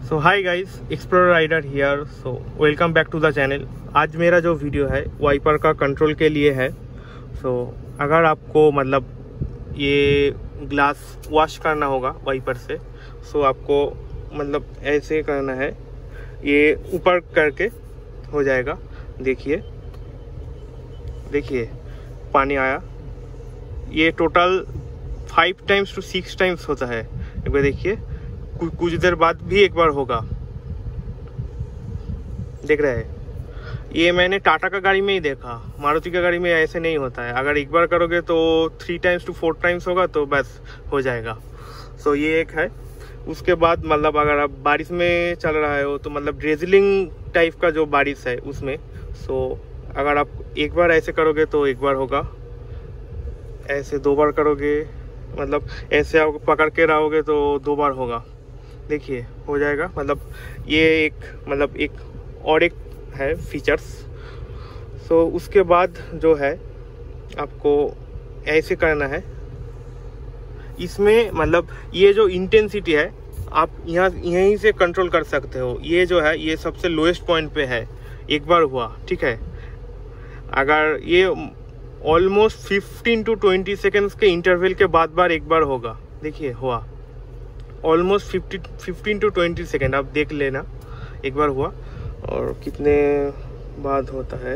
So hi guys, Explorer Rider here. So welcome back to the channel. आज मेरा जो video है wiper का कंट्रोल के लिए है। अगर आपको मतलब ये ग्लास वॉश करना होगा वाइपर से, आपको मतलब ऐसे करना है, ये ऊपर करके हो जाएगा। देखिए पानी आया। ये टोटल 5 टाइम्स to 6 टाइम्स होता है। एक बार देखिए, कुछ देर बाद भी एक बार होगा। देख रहे हैं, ये मैंने टाटा का गाड़ी में ही देखा, मारुति का गाड़ी में ऐसे नहीं होता है। अगर एक बार करोगे तो 3 टाइम्स to 4 टाइम्स होगा तो बस हो जाएगा। ये एक है। उसके बाद मतलब अगर आप बारिश में चल रहा है हो तो मतलब ड्रेजलिंग टाइप का जो बारिश है उसमें, अगर आप एक बार ऐसे करोगे तो एक बार होगा, ऐसे 2 बार करोगे मतलब ऐसे आप पकड़ के रहोगे तो 2 बार होगा। देखिए हो जाएगा। मतलब ये एक और एक है फीचर्स। उसके बाद जो है आपको ऐसे करना है। इसमें मतलब ये जो इंटेंसिटी है आप यहीं से कंट्रोल कर सकते हो। ये जो है ये सबसे लोएस्ट पॉइंट पे है। एक बार हुआ, ठीक है। अगर ये ऑलमोस्ट 15 to 20 सेकेंड्स के इंटरवल के बाद एक बार होगा। देखिए हुआ ऑलमोस्ट 15 to 20 सेकेंड, आप देख लेना एक बार हुआ। और कितने बाद होता है,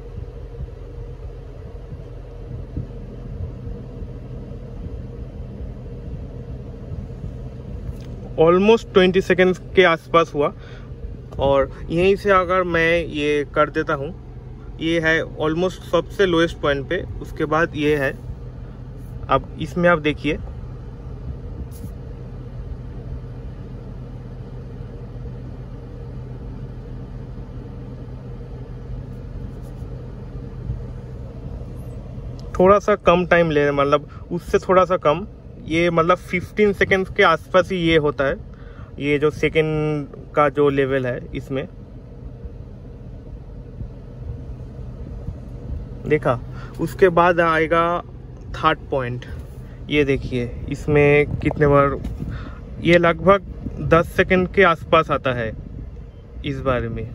ऑलमोस्ट 20 सेकेंड्स के आसपास हुआ। और यहीं से अगर मैं ये कर देता हूँ, ये है ऑलमोस्ट सबसे लोएस्ट पॉइंट पे। उसके बाद ये है, अब इसमें आप देखिए थोड़ा सा कम टाइम ले, मतलब उससे थोड़ा सा कम। ये मतलब 15 सेकेंड्स के आसपास ही ये होता है। ये जो सेकेंड का जो लेवल है इसमें देखा। उसके बाद आएगा थर्ड पॉइंट। ये देखिए इसमें कितने बार, ये लगभग 10 सेकेंड के आसपास आता है इस बारे में।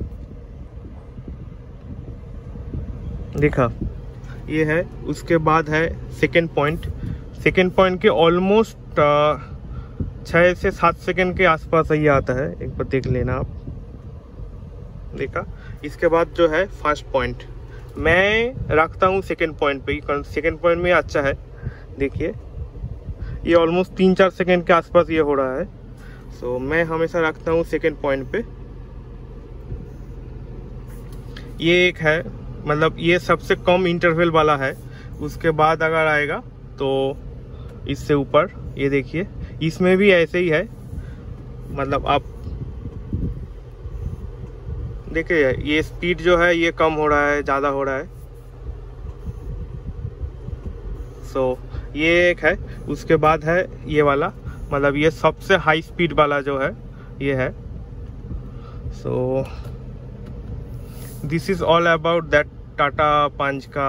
देखा ये है। उसके बाद है सेकेंड पॉइंट। सेकेंड पॉइंट के ऑलमोस्ट 6 से 7 सेकेंड के आसपास ये आता है। एक बार देख लेना आप। देखा। इसके बाद जो है फर्स्ट पॉइंट, मैं रखता हूँ सेकेंड पॉइंट पे ही। सेकेंड पॉइंट में अच्छा है। देखिए ये ऑलमोस्ट 3-4 सेकेंड के आसपास ये हो रहा है। मैं हमेशा रखता हूँ सेकेंड पॉइंट पे। ये एक है, मतलब ये सबसे कम इंटरवल वाला है। उसके बाद अगर आएगा तो इससे ऊपर, ये देखिए इसमें भी ऐसे ही है। मतलब आप देखिए ये स्पीड जो है ये कम हो रहा है, ज़्यादा हो रहा है। ये एक है। उसके बाद है ये वाला, मतलब ये सबसे हाई स्पीड वाला जो है ये है। This is all about that Tata Punch का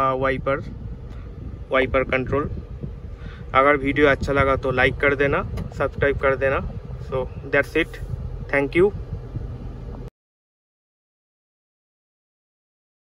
वाइपर कंट्रोल। अगर वीडियो अच्छा लगा तो लाइक कर देना, सब्सक्राइब कर देना। That's it. Thank you.